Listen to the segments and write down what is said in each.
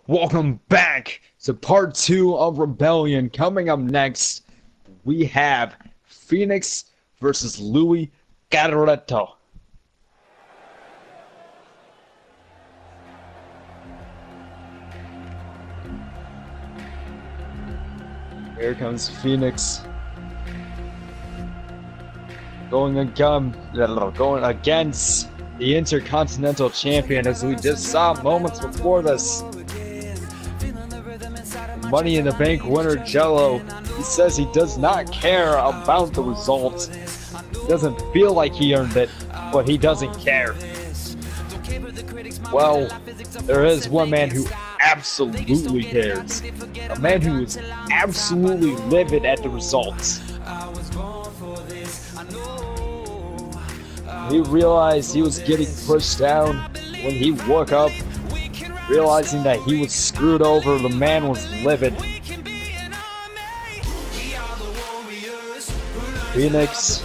Welcome back to part 2 of Rebellion. Coming up next, we have Phoenix versus Louis Garavito. Here comes Phoenix. Going against the Intercontinental Champion, as we just saw moments before this. Money in the Bank winner Jello, he says he does not care about the result. He doesn't feel like he earned it, but he doesn't care. Well, there is one man who absolutely cares. A man who is absolutely livid at the results. He realized he was getting pushed down when he woke up. Realizing that he was screwed over, the man was livid. Phoenix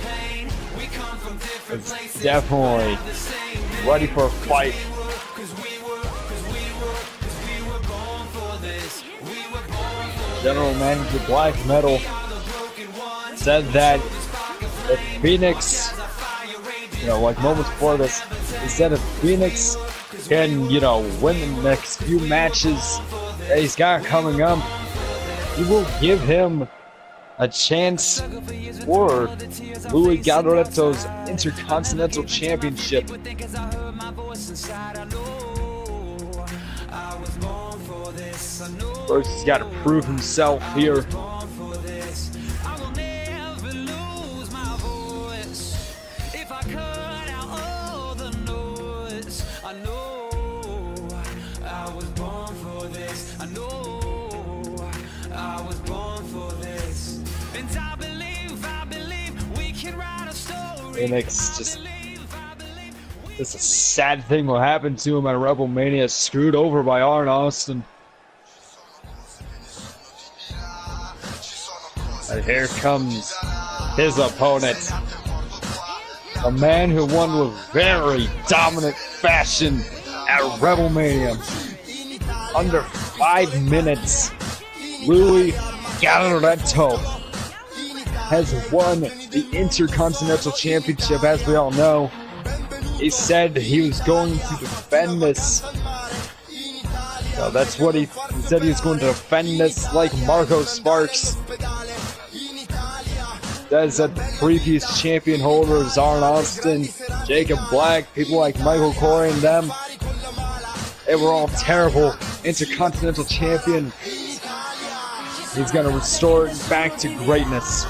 is definitely ready for a fight. General Manager Black Metal said that if Phoenix, like moments before this, he said if Phoenix can, win the next few matches that he's got coming up, he will give him a chance for Louis Garavito's Intercontinental Championship. First, he's got to prove himself here. Phoenix just a sad thing will happen to him at Rebel Mania, screwed over by Arn Austin. And here comes his opponent, a man who won with very dominant fashion at Rebel Mania. Under 5 minutes, Louis Garavito has won the Intercontinental Championship, as we all know. He said he was going to defend this. So that's what he said, he was going to defend this like Marco Sparks. Says that the previous champion holders, Arn Austin, Jacob Black, people like Michael Corey and them, they were all terrible. Intercontinental Champion. He's going to restore it back to greatness.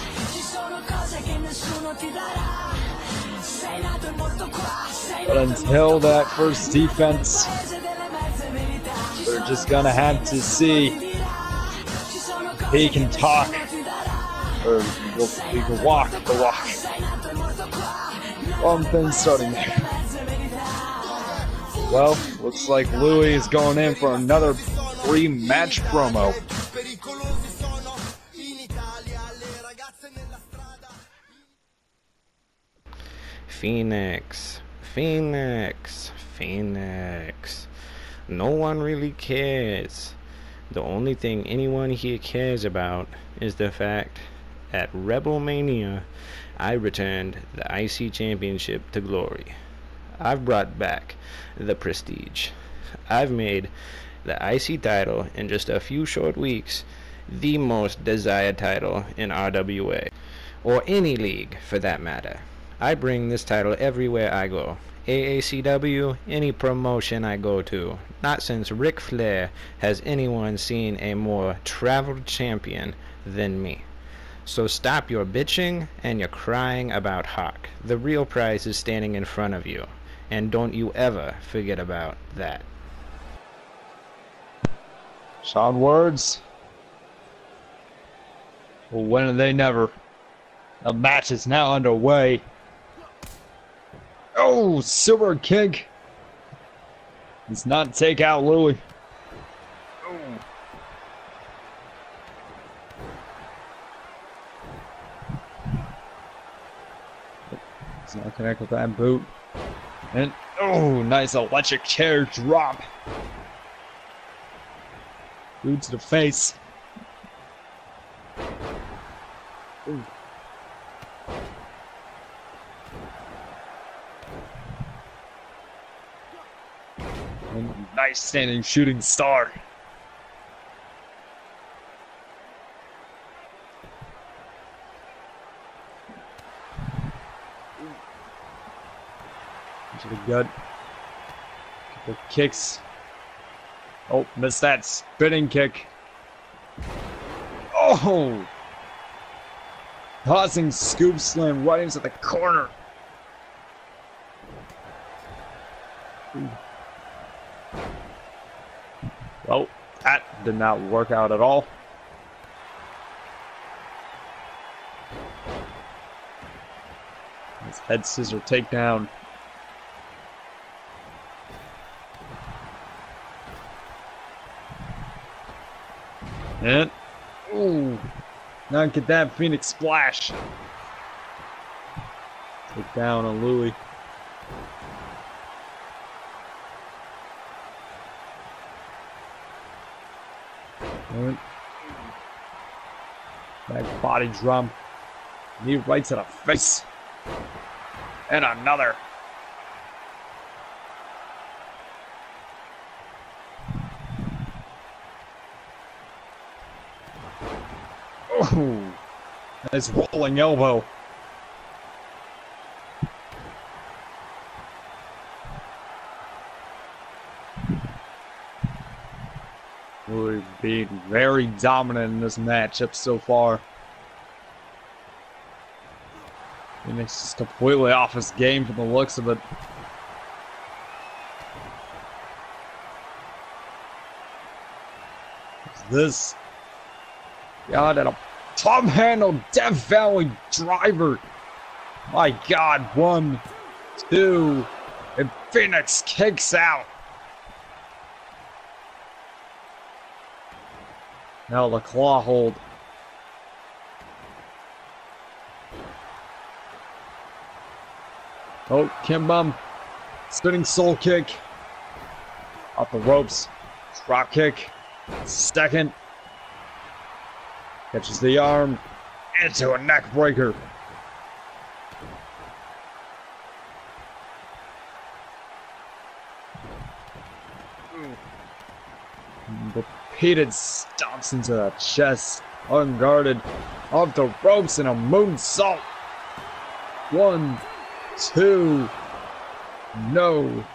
But until that first defense, we're just gonna have to see if he can talk, or he can walk the walk. One thing starting there. Well, looks like Louis is going in for another pre-match promo. Phoenix. No one really cares. The only thing anyone here cares about is the fact at Rebel Mania, I returned the IC Championship to glory. I've brought back the prestige. I've made the IC title in just a few short weeks the most desired title in RWA, or any league for that matter. I bring this title everywhere I go. AACW, any promotion I go to. Not since Ric Flair has anyone seen a more traveled champion than me. So stop your bitching and your crying about Hawk. The real prize is standing in front of you. And don't you ever forget about that. Sean words. Well, when are they never? The match is now underway. Oh, silver kick. Does not take out Louis. Oh. Does not connect with that boot. And oh, nice electric chair drop. Boot to the face. Ooh. And nice standing shooting star. Into the gut. Couple kicks. Oh, missed that spinning kick. Oh! Tossing scoop slam right into the corner. Ooh. Well, that did not work out at all. His head scissor takedown. And, ooh, now get that Phoenix splash. Take down on Louis. And back body drum. Knee right to the face. And another. Oh, nice rolling elbow. We've been very dominant in this matchup so far. Phoenix is completely off his game from the looks of it. What's this? God, and a Tom handle Death Valley driver. My God, 1, 2, and Phoenix kicks out. Now the claw hold. Oh, Kimbum. Spinning soul kick. Off the ropes. Drop kick. Second. Catches the arm. Into a neck breaker. Repeated stomps into the chest. Unguarded. Off the ropes and a moonsault. 1, 2. No.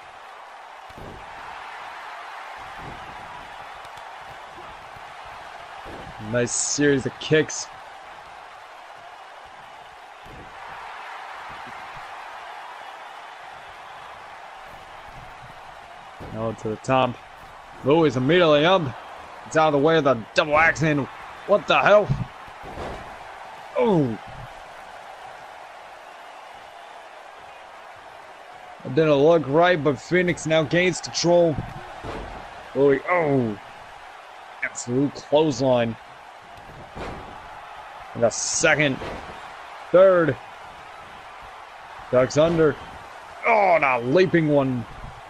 Nice series of kicks. Now to the top. Louis immediately up. It's out of the way of the double axe handle. What the hell? Oh. It didn't look right, but Phoenix now gains control. Louis, oh. Absolute clothesline. And a second. Third. Ducks under. Oh, and a leaping one.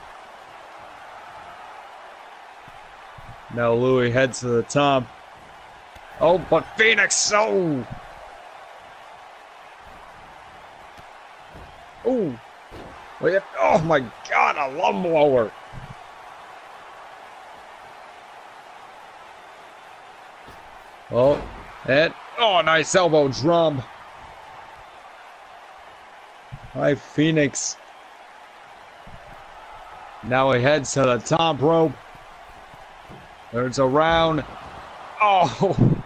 Now Louis heads to the top. Oh, but Phoenix, oh! Oh! Oh my God, a lung blower! Oh, and oh, nice elbow drum. Hi, Phoenix. Now he heads to the top rope. Turns around. Oh!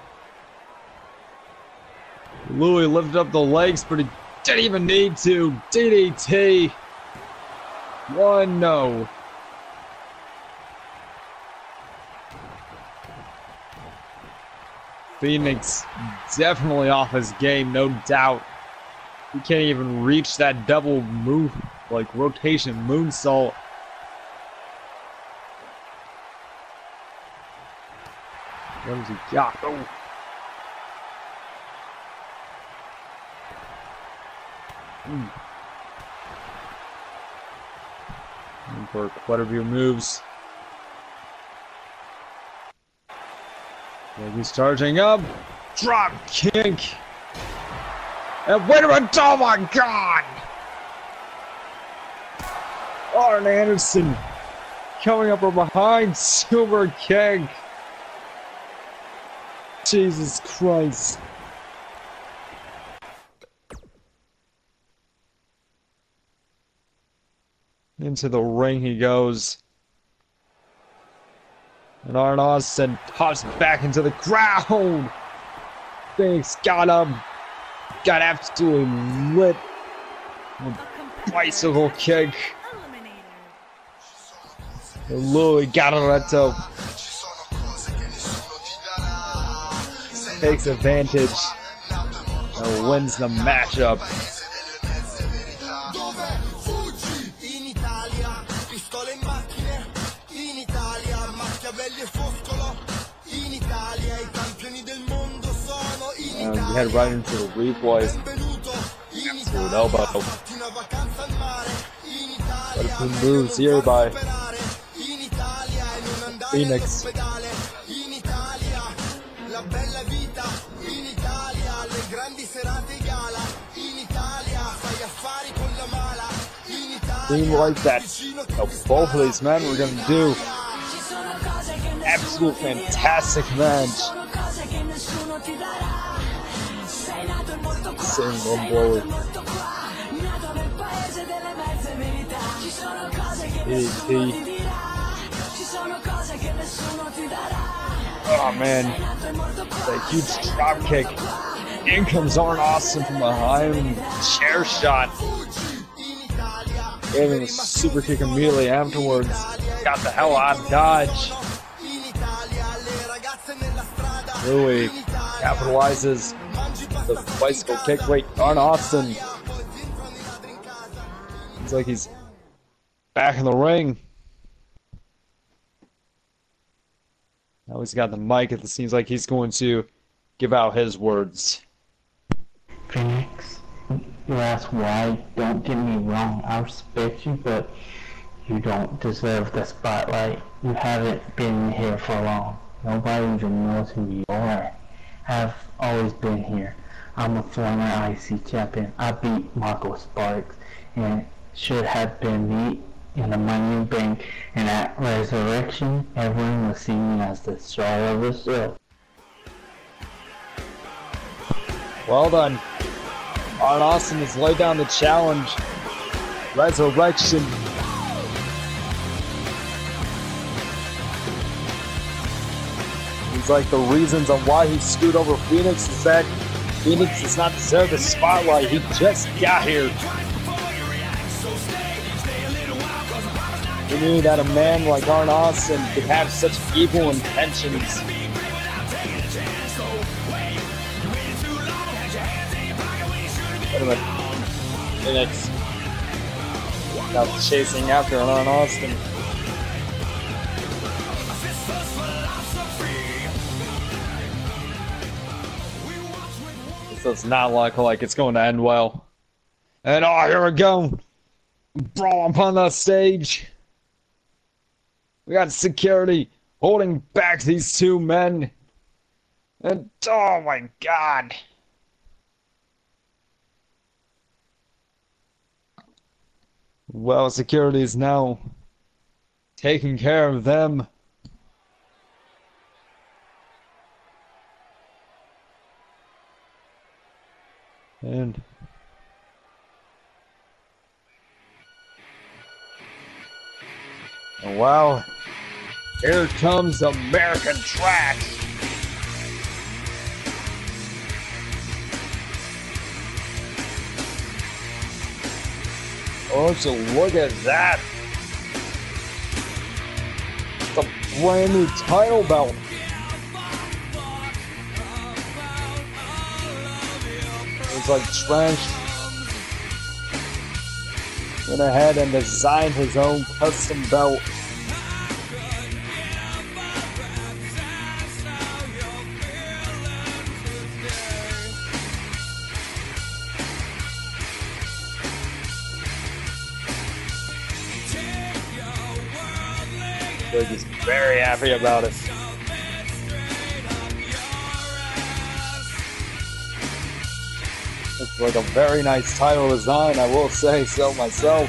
Louis lifted up the legs, but he didn't even need to. DDT. 1, no. Phoenix definitely off his game, no doubt. He can't even reach that double move, like rotation moonsault. What has he got? Oh. For quite a few moves. And he's charging up. Drop kick. And wait a minute. Oh my God. Arn Anderson coming up from behind. Super kick. Jesus Christ. Into the ring he goes. And Arn Austin pops back into the crowd. Phoenix got him. Got absolutely lit. A bicycle kick. And Louis Garavito takes advantage and wins the matchup. And we head right into the replay. Absolute elbow. But a good moves here by Phoenix. Seemed like that both of these men were going to do absolute fantastic match. Same blow. Oh man, that huge drop kick. In comes Arn Austin from behind, chair shot. Gave him a super kick immediately afterwards. Got the hell out of Dodge. Louis capitalizes the bicycle kick. Wait, Arn Austin. Looks like he's back in the ring. Now he's got the mic. It seems like he's going to give out his words. Phoenix, you ask why. Don't get me wrong, I respect you, but you don't deserve the spotlight. You haven't been here for long. Nobody even knows who you are. I've always been here. I'm a former IC champion. I beat Marco Sparks, and it should have been me in the Money in the Bank, and at Resurrection, everyone will see me as the star of the show. Well done. Arn Austin has laid down the challenge. Resurrection. He's like the reasons on why he screwed over Phoenix is that Phoenix does not deserve the spotlight. He just got here. We knew that a man like Arn Austin could have such evil intentions. Wait a minute. Phoenix now chasing after Arn Austin. This does not look like it's going to end well. And oh, here we go. Brawl upon the stage. We got security holding back these two men. And oh my God. Well, security is now taking care of them. And wow, here comes American Trash. Oh, so look at that. It's a brand new title belt. It's like Trash went ahead and designed his own custom belt. They're just very happy about it. Looks like a very nice title design, I will say so myself.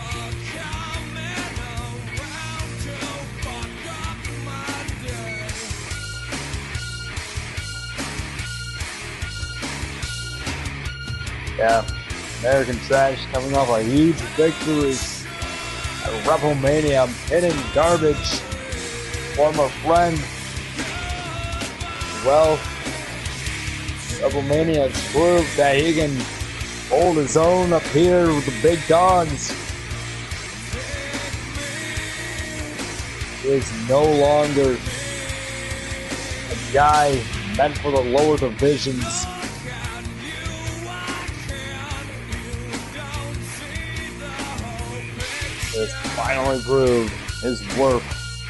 Yeah, American Trash coming off a huge victory at WrestleMania, pinning Garbage, former friend. Well, WrestleMania has proved that he can hold his own up here with the big dogs. He is no longer a guy meant for the lower divisions. He has finally proved his worth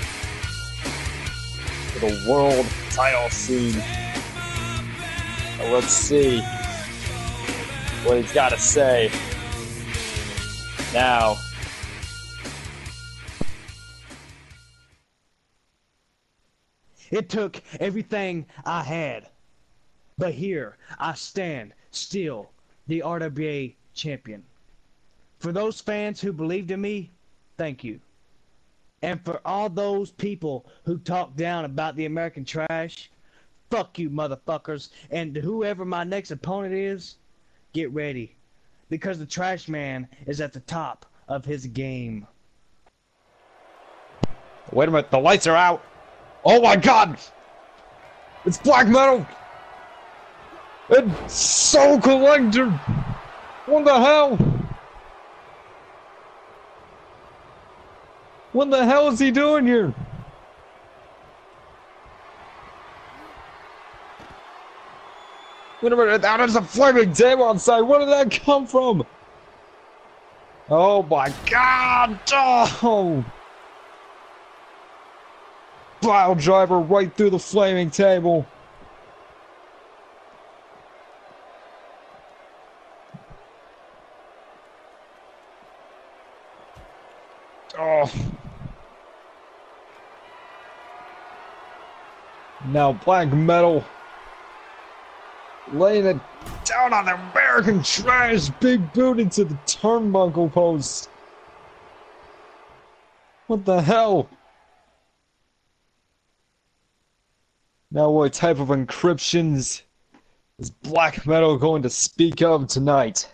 for the world title scene. Let's see what he's got to say now. It took everything I had, but here I stand still, the RWA champion. For those fans who believed in me, thank you. And for all those people who talk down about the American Trash, fuck you, motherfuckers. And whoever my next opponent is, get ready. Because the Trash Man is at the top of his game. Wait a minute, the lights are out. Oh my god! It's Black Metal! It's Soul Collector! What the hell? What the hell is he doing here? Wait a minute, there's a flaming table outside. Where did that come from? Oh my god! Oh! Pile driver right through the flaming table. Oh. Now Black Metal laying it down on the American Trash, big boot into the turnbuckle post. What the hell? Now what type of encryptions is Black Metal going to speak of tonight?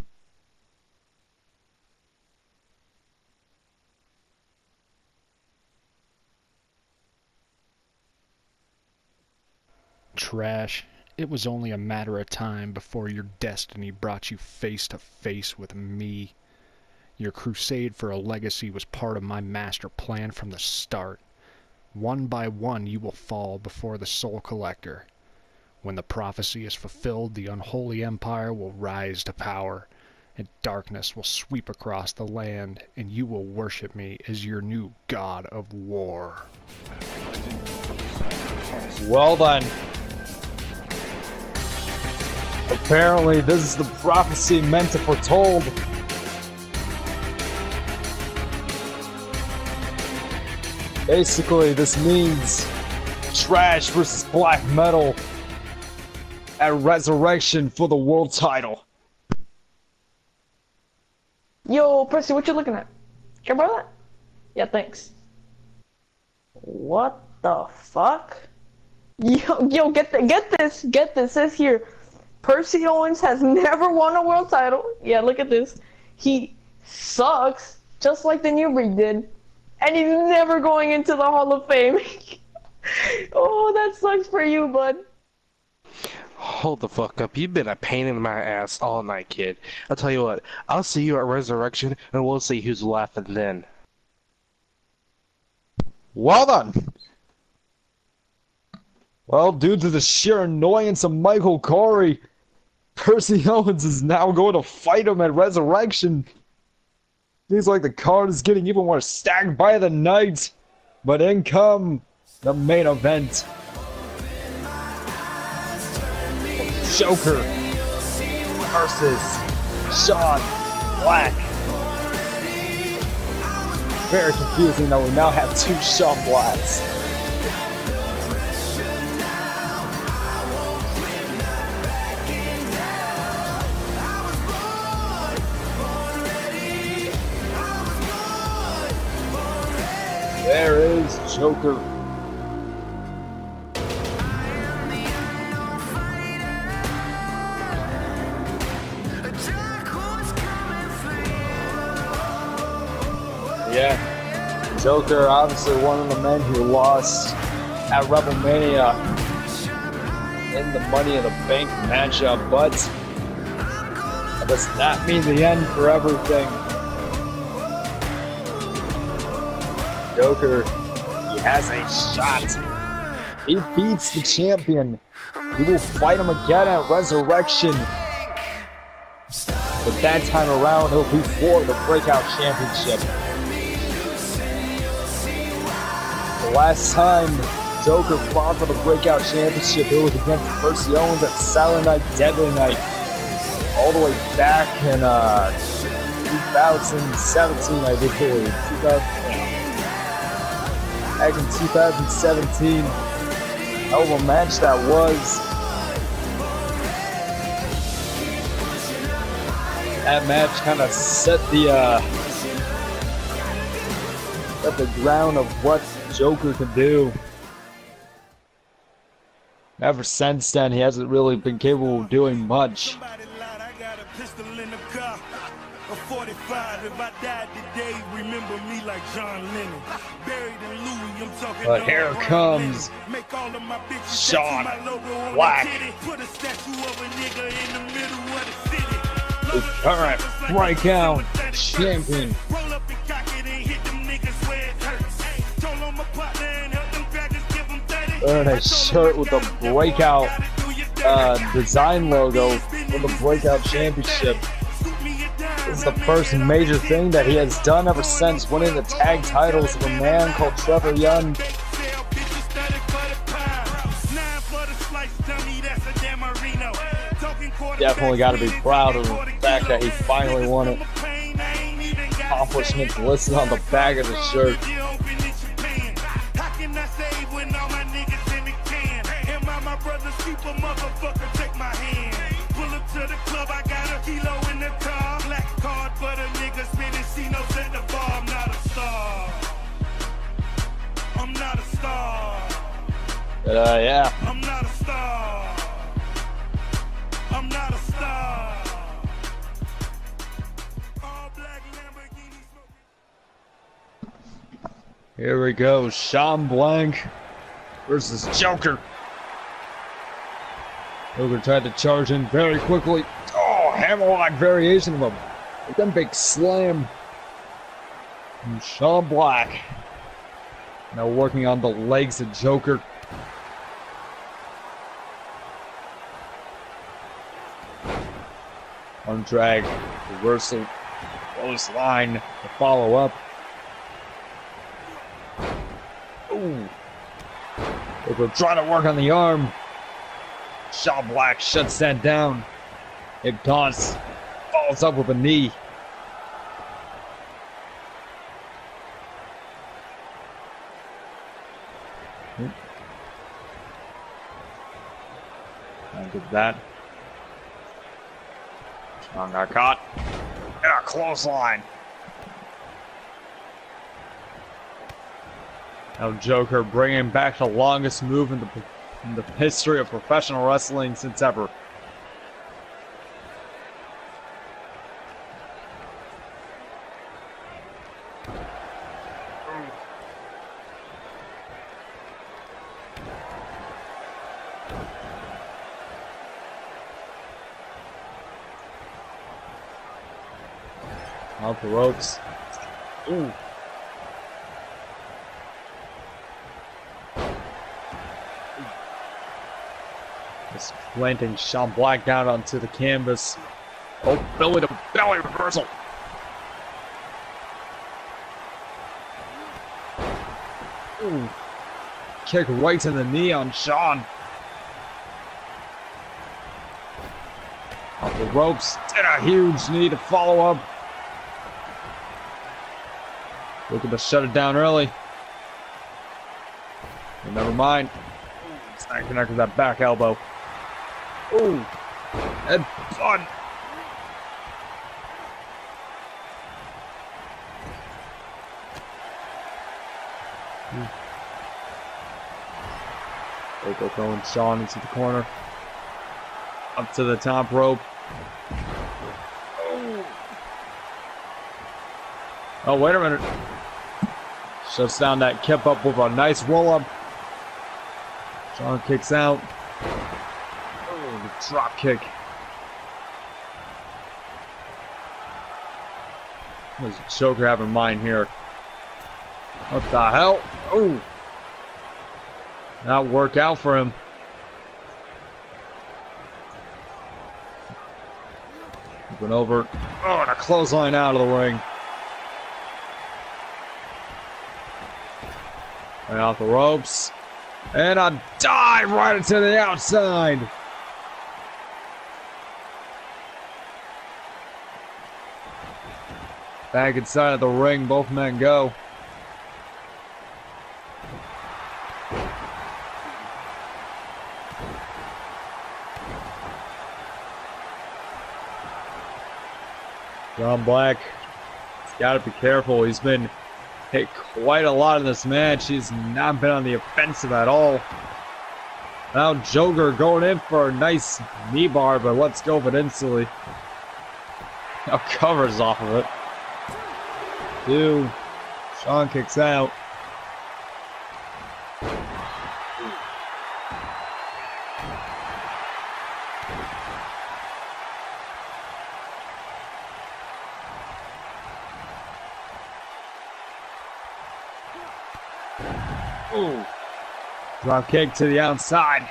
Trash, it was only a matter of time before your destiny brought you face to face with me. Your crusade for a legacy was part of my master plan from the start. One by one you will fall before the Soul Collector. When the prophecy is fulfilled, the unholy empire will rise to power, and darkness will sweep across the land, and you will worship me as your new god of war. Well then. Apparently this is the prophecy meant to foretold. Basically, this means Trash versus Black Metal at Resurrection for the world title. Yo, Percy, what you looking at? Care about that? Yeah, thanks. What the fuck? Yo, get this. It says here, Percy Owens has never won a world title. Yeah, look at this. He sucks, just like the New Breed did. And he's never going into the Hall of Fame. Oh, that sucks for you, bud. Hold the fuck up. You've been a pain in my ass all night, kid. I'll tell you what. I'll see you at Resurrection, and we'll see who's laughing then. Well done. Well, due to the sheer annoyance of Michael Corey, Percy Owens is now going to fight him at Resurrection. Seems like the card is getting even more stacked by the night. But in come the main event. Joker versus Sean Black. Very confusing that we now have two Sean Blacks. there is Joker. Yeah, Joker, obviously one of the men who lost at WrestleMania in the Money in the Bank matchup, but that does not mean the end for everything. Joker, he has a shot. He beats the champion. He will fight him again at Resurrection. But that time around, he'll be for the Breakout Championship. The last time Joker fought for the Breakout Championship, it was against Percy Owens at Silent Night, Deadly Night. All the way back in 2017, I believe. Back in 2017. Hell of a match that was. That match kind of set the ground of what Joker can do. Ever since then, he hasn't really been capable of doing much. A 45, if I died today, remember me like John Lennon. Buried in Louis, I'm talking. But here comes Sean Black, Put a statue of a nigga in the middle of the city. the current Breakout Champion. Roll up and cock it and hit them niggas where it hurts. Told on my partner and help them crackers give them 30. Wearing a shirt with the Breakout design logo for the Breakout Championship. This is the first major thing that he has done ever since winning the tag titles of a man called Trevor Young. Definitely got to be proud of the fact that he finally won it. Accomplishments listed on the back of the shirt. Yeah. I'm not a star. I'm not a star. All black Lamborghini smoking. Here we go. Sean Blanc versus Joker. Joker tried to charge in very quickly. Oh, hammerlock variation of a then big slam. And Sean Black now working on the legs of Joker. On drag, reversal, close line to follow up. Ooh. Joker trying to work on the arm. Sean Black shuts that down. It taunts, follows up with a knee. I did that. Sean got caught in a clothesline. Now Joker bringing back the longest move in the history of professional wrestling since ever. Off the ropes. Ooh. Just planting Sean Black down onto the canvas. Oh, belly to belly reversal. Ooh. Kick right to the knee on Sean. Off the ropes. And a huge knee to follow up. Looking to shut it down early. But never mind. It's not connected with that back elbow. Ooh. Head fun. They go throwing Shawn into the corner. Up to the top rope. Oh, wait a minute. Shuts down that kip up with a nice roll up. Shawn kicks out. Oh, the drop kick. What does Joker have in mind here? What the hell? Oh! That worked out for him. Went over. Oh, and a clothesline out of the ring. Right off the ropes. And a dive right into the outside. Back inside of the ring, both men go. John Black, he's got to be careful. He's been hit quite a lot in this match. He's not been on the offensive at all. Now Joker going in for a nice knee bar, but let's go with it instantly. Now covers off of it. 2. Shawn kicks out. Ooh. Drop kick to the outside.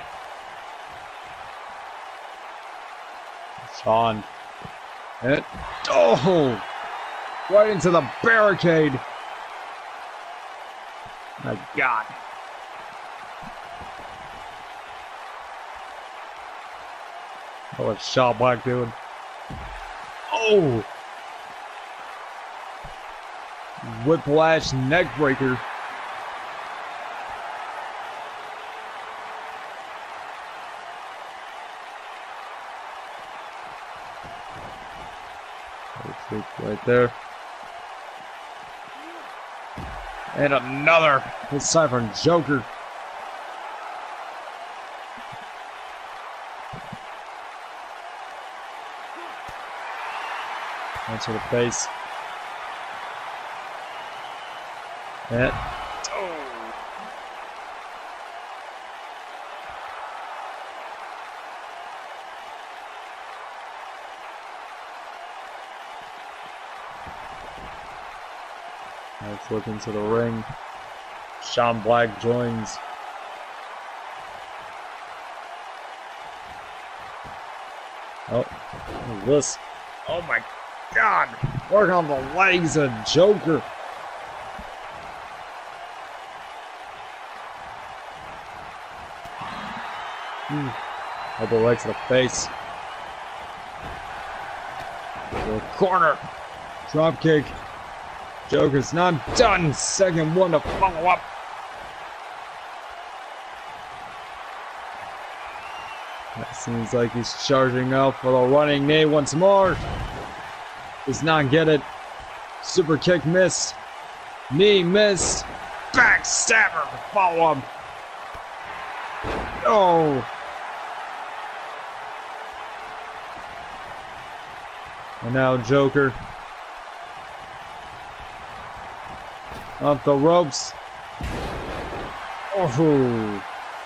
Shawn. And oh! Right into the barricade. My God. Oh, what's Shawn Black doing? Oh! Whiplash neck breaker. Right there. And another. It's time for Joker. Into the face. And flip into the ring. Shawn Black joins. Oh, what is this? Oh my God! Working on the legs of Joker. Elbow right to the face. To the corner. Drop kick. Joker's not done. Second one to follow up. That seems like he's charging up for the running knee once more. Does not get it. Super kick miss. Knee miss. Backstabber to follow up. Oh. And now Joker. Up the ropes. Oh.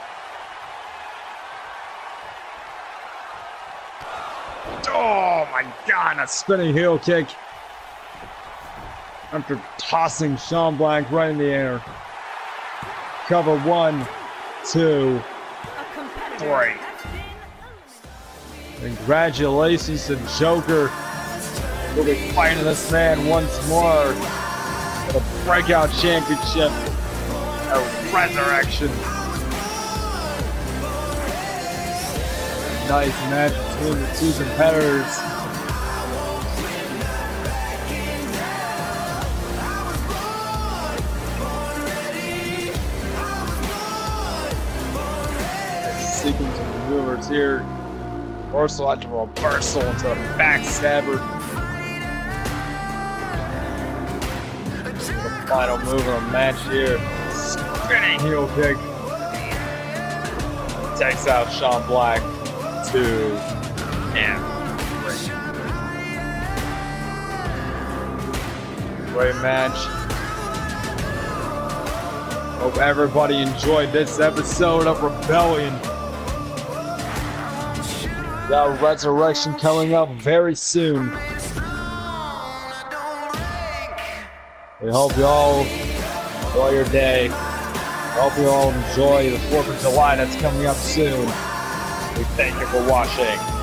Oh my God, a spinning heel kick. After tossing Shawn Black right in the air. Cover 1, 2, 3. Congratulations to Joker. We'll be fighting this man once more. The Breakout Championship, a resurrection. Nice match between the two competitors. Sequence of maneuvers here. Reversal after reversal into a backstabber. Final move of the match here. Spinning heel kick. Takes out Sean Black 2 and 3. Great match. Hope everybody enjoyed this episode of Rebellion. Got Resurrection coming up very soon. We hope you all enjoy your day. Hope you all enjoy the 4th of July that's coming up soon. We thank you for watching.